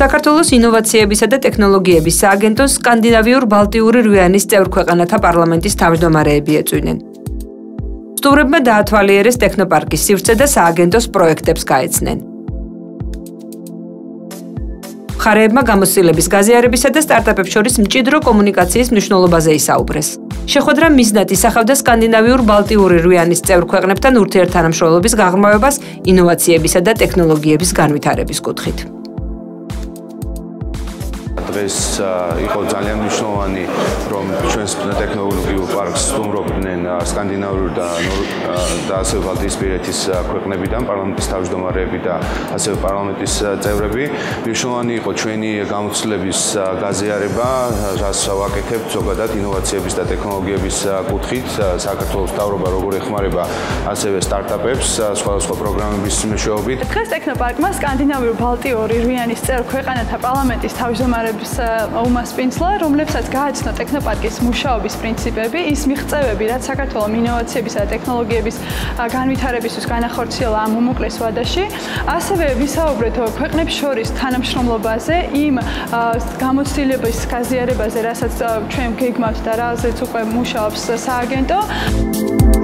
საქართველოს ინოვაციებისა და ტექნოლოგიების სააგენტოს სკანდინავიურ-ბალტიური რვიანის წევრ ქვეყანათა პარლამენტის თავმჯდომარეები ეწვნენ. სტუმრებმა დაათვალიერეს ტექნოპარკის სივრცე და სააგენტოს პროექტებს გაეცნენ. მხარეებმა გამოცდილების გაზიარებისა და სტარტაპებს შორის მჭიდრო კომუნიკაციის მნიშვნელობაზე ისაუბრეს. შეხვედრა მიზნად ისახავდა სკანდინავიურ-ბალტიური რვიანის წევრ ქვეყნებთან ურთიერთთანამშრომლობის გაღრმავებას ინოვაციებისა და ტექნოლოგიების განვითარების კუთხით. დღეს იყო ძალიან მნიშვნელოვანი, რომ ჩვენს ტექნოლოგიურ პარკს სტუმრობდნენ სკანდინავიური და ასევე ბალტიისპირეთის ქვეყნებიდან, პარლამენტის თავმჯდომარეები და ასევე პარლამენტის წევრები. მნიშვნელოვანი იყო ჩვენი გამოცდილების გაზიარება, რაც ვაკეთებთ ზოგადად ინოვაციების და ტექნოლოგიების კუთხით. საქართველოს მთავრობა როგორ ეხმარება ასევე სტარტაპებს სხვადასხვა პროგრამების მეშვეობით. დღეს ტექნოპარკმა სკანდინავიურ-ბალტიური რვიანის წევრ ქვეყანათა პარლამენტის თავმჯდომარეების უმასპინძლა, რომლებსაც გააცნო ტექნოპარკის მუშაობის პრინციპები, ის მიღწევები, რაც საქართველოს ინოვაციებისა და ტექნოლოგიების განვითარებისთვის განახორციელა ამ უმოკლეს ვადაში, ასევე ვისაუბრეთ ქვეყნებს შორის თანამშრომლობაზე, იმ გამოცდილების გაზიარებაზე, რასაც ჩვენ გეგმავთ და რაზეც უკვე მუშაობს სააგენტო.